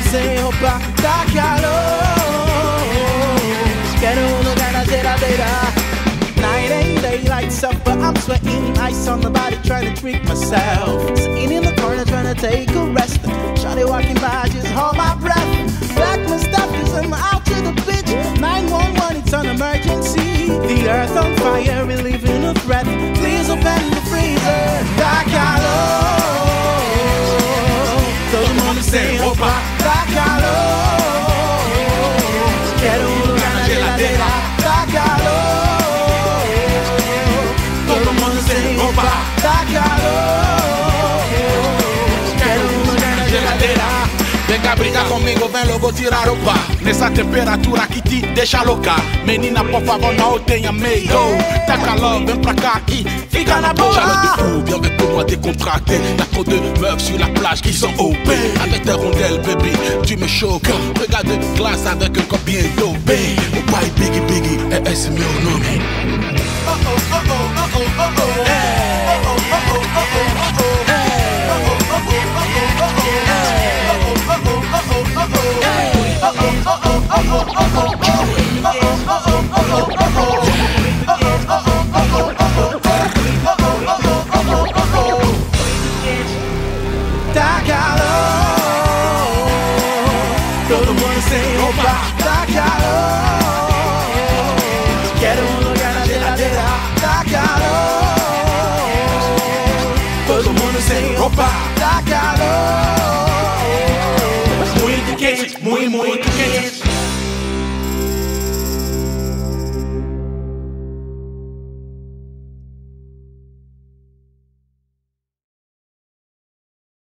sem roupa, tá calor. Quero lugar na geladeira. Night and day lights up, but I'm sweating ice on the body, trying to trick myself. Sitting in the corner, trying to take a rest. Shawty walking by, just hold my breath. Pack my stuff, cause I'm out to the bitch. 911, it's an emergency. The earth on fire, relieving a threat. Please open the freezer. Tá calor. Todo mundo sem roupa. Tá calor. Quero lugar na geladeira. Tá calor. Todo mundo sem roupa. Tá calor. Quero lugar na geladeira. Vem cá brigar comigo, vem logo tirar roupa. Nessa temperatura que te deixa louca. Menina, por favor, não tenha medo. Tá calor, vem pra cá e fica na boa. Chaleur de fou, viens avec moi décontracté. Y'a trop de meufs sur la plage qui sont OP. Avec tes rondelles, baby, tu me choques. Regarde glace avec un corps bien dopé. O pai Biggie Biggie, esse é meu nome. Oh oh oh oh oh oh oh oh. Hey. Oh oh oh oh oh oh oh. Hey. Oh oh oh oh oh oh oh. Tá calor. Todo mundo sem roupa. Tá calor. Quero lugar na geladeira. Tá calor. Todo mundo sem roupa. Tá calor. Muito quente, muito